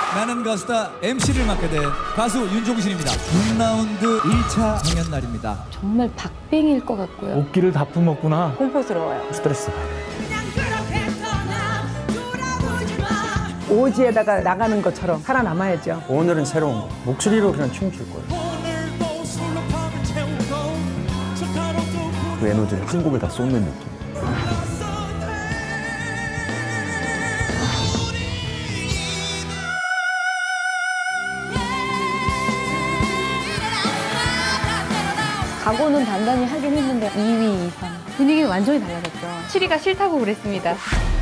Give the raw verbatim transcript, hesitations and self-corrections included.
나는 가수다 엠시를 맡게 된 가수 윤종신입니다. 육 라운드 일 차 공연 날입니다. 정말 박빙일 것 같고요. 옷기를 다 품었구나. 공포스러워요. 스트레스 받아요. 오지에다가 나가는 것처럼 살아남아야죠. 오늘은 새로운 거. 목소리로 그냥 춤출 거예요. 그 에너지를 한 곡에 다 쏟는 느낌. 각오는 단단히 하긴 했는데 이 위 이상 분위기는 완전히 달라졌죠. 칠 위가 싫다고 그랬습니다.